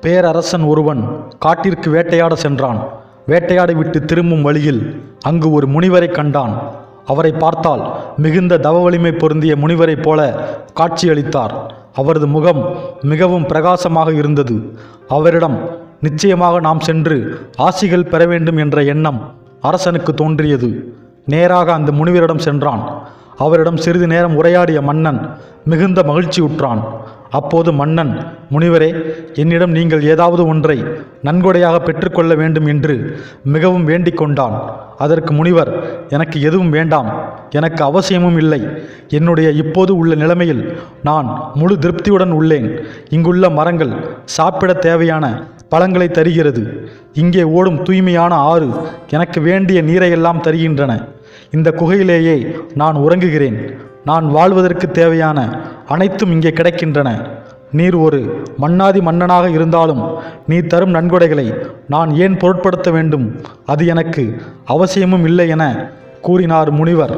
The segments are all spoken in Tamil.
பேரரசன் ஒருவன் காட்டிற்கு வேட்டையாட சென்றான். வேட்டையாடி விட்டு திரும்பும் வழியில் அங்கு ஒரு முனிவரை கண்டான். அவரை பார்த்தால் மிகுந்த தவ வலிமை பொருந்திய முனிவரைப் போல காட்சியளித்தார். அவரது முகம் மிகவும் பிரகாசமாக இருந்தது. அவரிடம் நிச்சயமாக நாம் சென்று ஆசிகள் பெற வேண்டும் என்ற எண்ணம் அரசனுக்கு தோன்றியது. நேராக அந்த முனிவரிடம் சென்றான். அவரிடம் சிறிது நேரம் உரையாடிய மன்னன் மிகுந்த மகிழ்ச்சியுற்றான். அப்போது மன்னன், முனிவரே, என்னிடம் நீங்கள் ஏதாவது ஒன்றை நன்கொடையாக பெற்றுக்கொள்ள வேண்டும் என்று மிகவும் வேண்டிக் கொண்டான். அதற்கு முனிவர், எனக்கு எதுவும் வேண்டாம், எனக்கு அவசியமும் இல்லை. என்னுடைய இப்போது உள்ள நிலைமையில் நான் முழு திருப்தியுடன் உள்ளேன். இங்குள்ள மரங்கள் சாப்பிட தேவையான பழங்களை தருகிறது. இங்கே ஓடும் தூய்மையான ஆறு எனக்கு வேண்டிய நீரையெல்லாம் தருகின்றன. இந்த குகையிலேயே நான் உறங்குகிறேன். நான் வாழ்வதற்கு தேவையான அனைத்தும் இங்கே கிடைக்கின்றன. நீர் ஒரு மன்னாதி மன்னனாக இருந்தாலும் நீ தரும் நன்கொடைகளை நான் ஏன் பொருட்படுத்த வேண்டும்? அது எனக்கு அவசியமும் இல்லை என கூறினார் முனிவர்.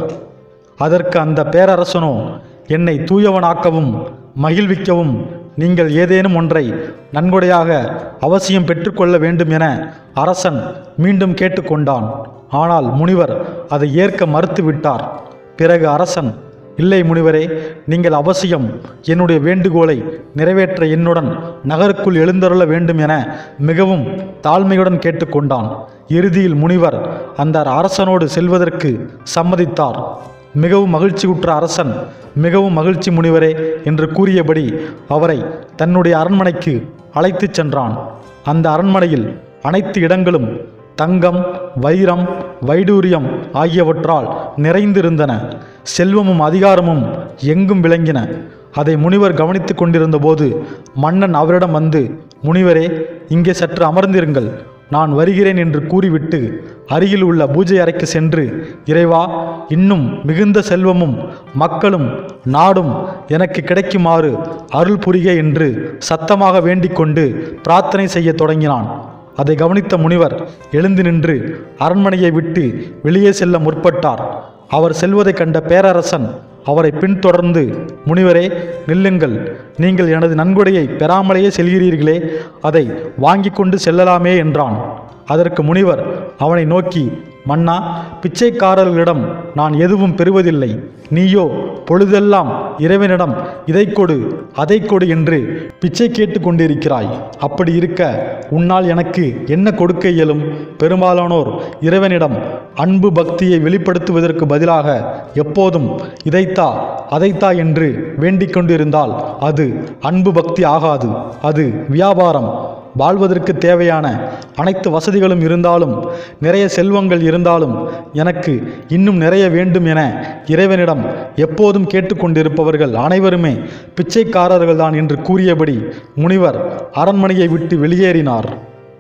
அதற்கு அந்த பேரரசனோ, என்னை தூயவனாக்கவும் மகிழ்விக்கவும் நீங்கள் ஏதேனும் ஒன்றை நன்கொடையாக அவசியம் பெற்றுக்கொள்ள வேண்டும் என அரசன் மீண்டும் கேட்டுக்கொண்டான். ஆனால் முனிவர் அதை ஏற்க மறுத்துவிட்டார். பிறகு அரசன், இல்லை முனிவரே, நீங்கள் அவசியம் என்னுடைய வேண்டுகோளை நிறைவேற்ற என்னுடன் நகருக்குள் எழுந்தருள வேண்டும் என மிகவும் தாழ்மையுடன் கேட்டுக்கொண்டான். இறுதியில் முனிவர் அந்த அரசனோடு செல்வதற்கு சம்மதித்தார். மிகவும் மகிழ்ச்சியுற்ற அரசன், மிகவும் மகிழ்ச்சி முனிவரே என்று கூறியபடி அவரை தன்னுடைய அரண்மனைக்கு அழைத்துச் சென்றான். அந்த அரண்மனையில் அனைத்து இடங்களும் தங்கம், வைரம், வைடூரியம் ஆகியவற்றால் நிறைந்திருந்தன. செல்வமும் அதிகாரமும் எங்கும் விளங்கின. அதை முனிவர் கவனித்து கொண்டிருந்த போது மன்னன் அவரிடம் வந்து, முனிவரே, இங்கே சற்று அமர்ந்திருங்கள், நான் வருகிறேன் என்று கூறிவிட்டு அருகில் உள்ள பூஜை அறைக்கு சென்று, இறைவா, இன்னும் மிகுந்த செல்வமும் மக்களும் நாடும் எனக்கு கிடைக்குமாறு அருள் புரிக என்று சத்தமாக வேண்டிக் கொண்டு பிரார்த்தனை செய்ய தொடங்கினான். அதை கவனித்த முனிவர் எழுந்து நின்று அரண்மனையை விட்டு வெளியே செல்ல முற்பட்டார். அவர் செல்வதை கண்ட பேரரசன் அவரை பின்தொடர்ந்து, முனிவரே, நில்லுங்கள், நீங்கள் எனது நன்கொடையை பெறாமலேயே செல்கிறீர்களே, அதை வாங்கி கொண்டு செல்லலாமே என்றான். அதற்கு முனிவர் அவனை நோக்கி, மன்னா, பிச்சைக்காரர்களிடம் நான் எதுவும் பெறுவதில்லை. நீயோ பொழுதெல்லாம் இறைவனிடம் இதை கொடு அதை கொடு என்று பிச்சை கேட்டு கொண்டிருக்கிறாய். அப்படி இருக்க உன்னால் எனக்கு என்ன கொடுக்க இயலும்? பெரும்பாலானோர் இறைவனிடம் அன்பு பக்தியை வெளிப்படுத்துவதற்கு பதிலாக எப்போதும் இதைத்தா அதைத்தா என்று வேண்டிக் கொண்டிருந்தால் அது அன்பு பக்தி ஆகாது, அது வியாபாரம். வாழ்வதற்கு தேவையான அனைத்து வசதிகளும் இருந்தாலும், நிறைய செல்வங்கள் இருந்தாலும், எனக்கு இன்னும் நிறைய வேண்டும் என இறைவனிடம் எப்போதும் கேட்டுக்கொண்டிருப்பவர்கள் அனைவருமே பிச்சைக்காரர்கள்தான் என்று கூறியபடி முனிவர் அரண்மனையை விட்டு வெளியேறினார்.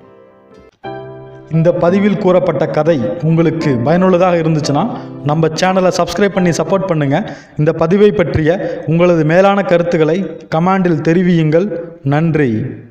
இந்த பதிவில் கூறப்பட்ட கதை உங்களுக்கு பயனுள்ளதாக இருந்துச்சுன்னா நம்ம சேனலை சப்ஸ்கிரைப் பண்ணி சப்போர்ட் பண்ணுங்கள். இந்த பதிவை பற்றிய உங்களது மேலான கருத்துக்களை கமெண்டில் தெரிவியுங்கள். நன்றி.